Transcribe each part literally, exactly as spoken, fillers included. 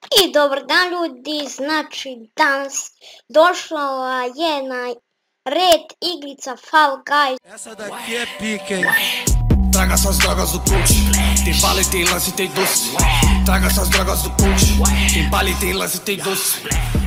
I dobar dan ljudi, znači danas došla je na red igrica Fall Guys. Essa daqui é pique, hein? Traga essas drogas do coach. Tem bala e tem lance e tem doce. Traga essas drogas do coach. Tem bala e tem lance e tem doce.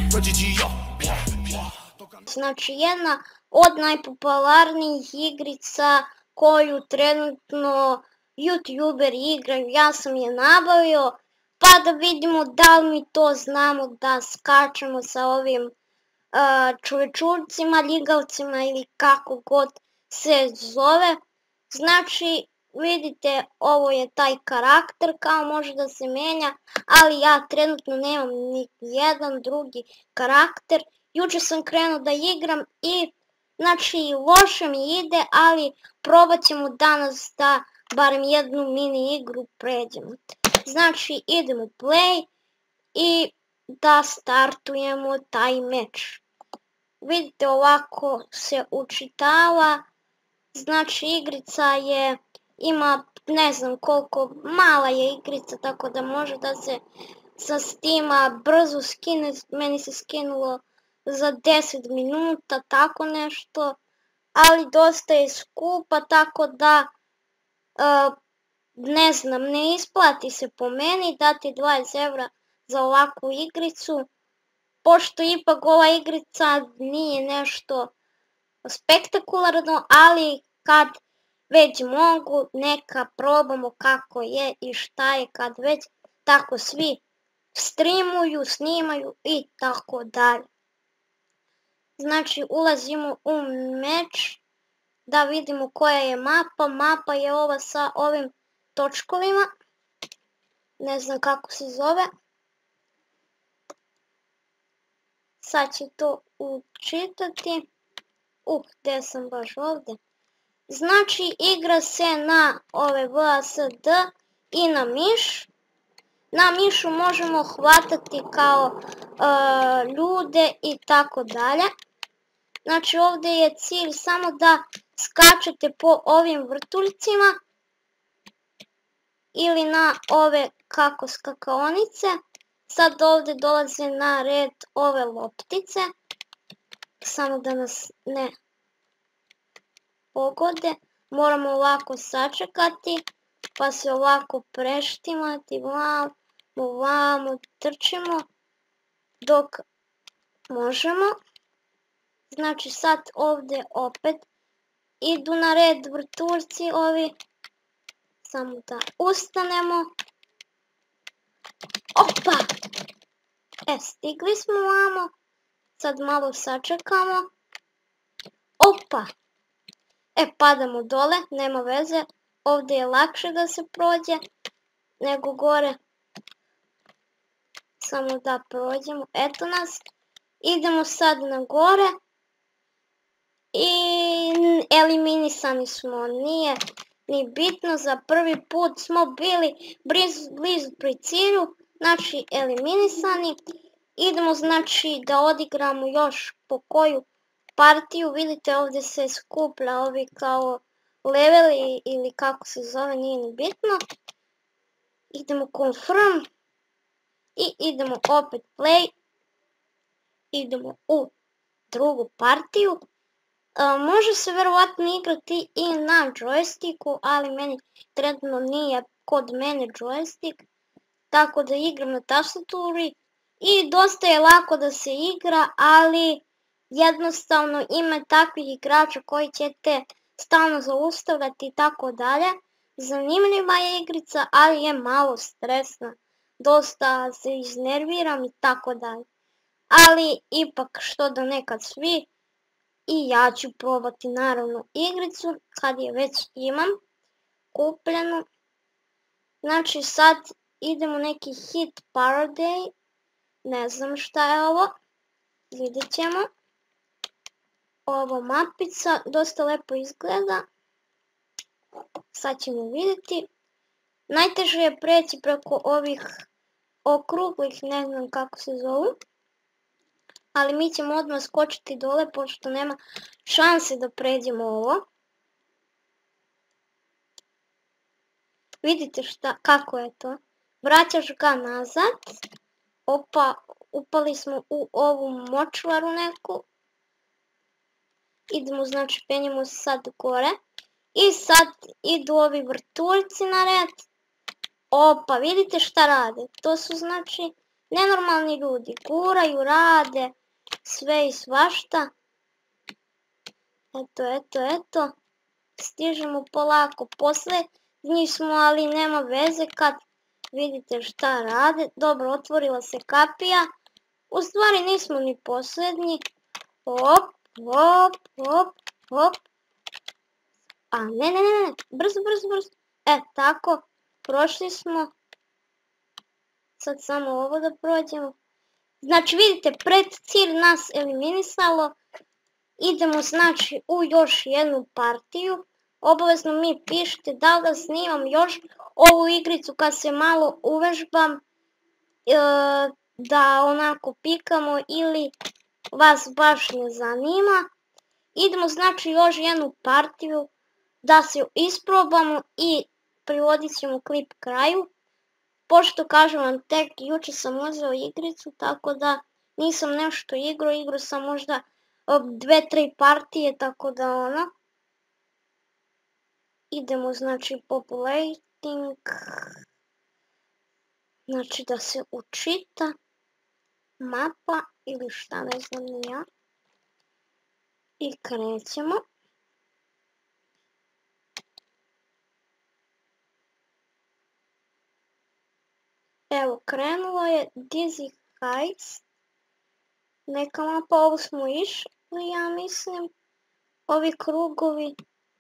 Znači jedna od najpopularnijih igrica koju trenutno YouTuberi igraju, ja sam je nabavio, pa da vidimo da li mi to znamo da skačemo sa ovim uh, čovečurcima, ljigavcima ili kako god se zove. Znači vidite, ovo je taj karakter, kao može da se menja, ali ja trenutno nemam ni jedan drugi karakter. Juče sam krenuo da igram i znači loše mi ide, ali probat ćemo danas da barem jednu mini igru pređemo. Znači idemo play i da startujemo taj meč. Vidite, ovako se učitava. Znači igrica je, ima ne znam koliko, mala je igrica, tako da može da se sa Steama brzo skine. Meni se skinulo za deset minuta, tako nešto, ali dosta je skupa, tako da uh, ne znam, ne isplati se po meni dati dvadeset evra za ovakvu igricu, pošto ipak ova igrica nije nešto spektakularno, ali kad već mogu, neka probamo kako je i šta je kad već tako svi streamuju, snimaju i tako dalje. Znači ulazimo u meč da vidimo koja je mapa. Mapa je ova sa ovim točkovima, ne znam kako se zove. Sad ću to učitati. Uh, gdje sam baš ovdje. Znači igra se na ove V A S D i na miš. Na mišu možemo hvatati kao uh, ljude i tako dalje. Znači ovdje je cilj samo da skačete po ovim vrtuljcima ili na ove kako skakaonice. Sad ovdje dolaze na red ove loptice, samo da nas ne pogode. Moramo ovako sačekati, pa se ovako preštimati, vamo, vamo, trčimo dok možemo. Znači sad ovdje opet idu na red vrtuljci ovi, samo da ustanemo. Opa! E, stigli smo vamo, sad malo sačekamo. Opa! E, padamo dole, nema veze, ovdje je lakše da se prođe nego gore. Samo da prođemo, eto nas. Idemo sad na gore. I eliminisani smo, nije ni bitno, za prvi put smo bili blizu pri cilju, znači eliminisani. Idemo znači da odigramo još po koju partiju, vidite ovdje se skuplja ovi kao leveli ili kako se zove, nije ni bitno. Idemo confirm i idemo opet play, idemo u drugu partiju. Uh, može se verovatno igrati i na joysticku, ali meni trenutno nije kod mene joystick, tako da igram na tastaturi i dosta je lako da se igra, ali jednostavno ima takvih igrača koji ćete stalno zaustavljati i tako dalje. Zanimljiva je igrica, ali je malo stresna, dosta se iznerviram i tako dalje. Ali ipak što da nekad svi, i ja ću probati naravno igricu kad je već imam kupljenu. Znači sad idemo neki hit parody, ne znam šta je ovo, vidjet ćemo. Ovo mapica dosta lepo izgleda, sad ćemo vidjeti. Najteže je preći preko ovih okruglih, ne znam kako se zovu. Ali mi ćemo odmah skočiti dole, pošto nema šanse da pređemo ovo. Vidite šta, kako je to. Vraćaš ga nazad, Opa, upali smo u ovu močvaru neku. Idemo, znači, penjemo se sad gore. I sad idu ovi vrtuljci na red. Opa, vidite šta rade? To su, znači, nenormalni ljudi. Guraju, rade, sve i svašta. Eto, eto, eto. Stižemo polako. Posljednji smo, ali nema veze kad vidite šta rade. Dobro, otvorila se kapija. U stvari nismo ni posljednji. Hop, hop, hop, hop. A ne, ne, ne, brzo, brzo, brzo. E, tako, prošli smo. Sad samo ovo da prođemo. Znači, vidite, pred cilj nas eliminisalo. Idemo, znači, u još jednu partiju. Obavezno mi pišite da li da snimam još ovu igricu kad se malo uvežbam. E, da onako pikamo ili vas baš ne zanima. Idemo, znači, još jednu partiju da se isprobamo i privodit ćemo klip kraju. Pošto kažem vam, tek jučer sam uzeo igricu, tako da nisam nešto igrao, igrao sam možda dve, tri partije, tako da ono. Idemo, znači, populating, znači da se učita mapa ili šta, ne znam ni ja. I krećemo. Evo, krenulo je Dizzy Heights. Neka mapa, ovo smo išli, ja mislim. Ovi krugovi.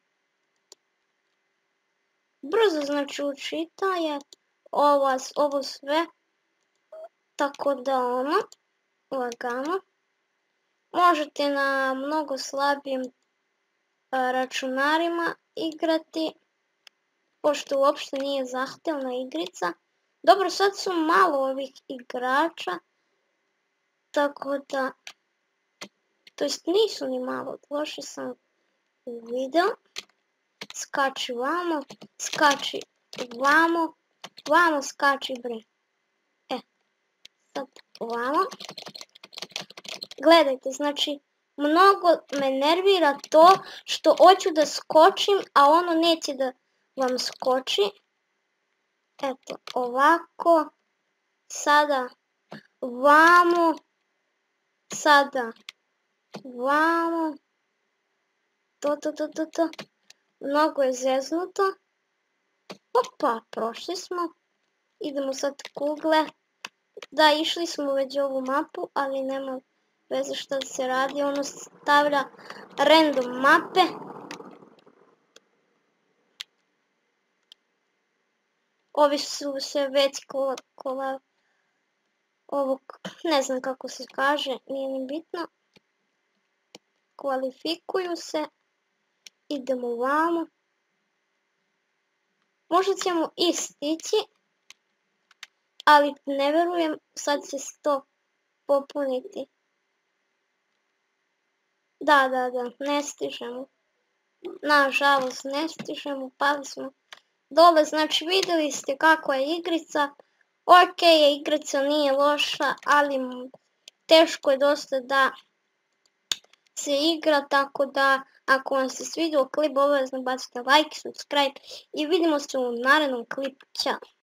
Brzo, znači, učita je ovo, ovo sve. Tako da ono, lagano. Možete na mnogo slabijim računarima igrati. Pošto uopšte nije zahtevna igrica. Dobro, sad su malo ovih igrača, tako da, to jest nisu ni malo, loše sam video. Skači vamo, skači vamo, vamo skači bre. E, sad vamo. Gledajte, znači, mnogo me nervira to što hoću da skočim, a ono neće da vam skoči. Eto, ovako, sada vamo, sada vamo, to, to, to, to, to, mnogo je zeznuto. Opa, prošli smo, idemo sad kugle, da, išli smo već ovu mapu, ali nema veze šta se radi, ono stavlja random mape. Ovi su se već kola, kola, ovog, ne znam kako se kaže, nije ni bitno. Kvalifikuju se, idemo vamo. Možda ćemo i stići, ali ne verujem, sad će se to popuniti. Da, da, da, ne stižemo. Nažalost, ne stižemo, pali smo dole, znači vidjeli ste kakva je igrica. Ok je, igrica nije loša, ali teško je dosta da se igra, tako da ako vam se svidio klip, obavezno bacite like, subscribe i vidimo se u narednom klipu. Ćao!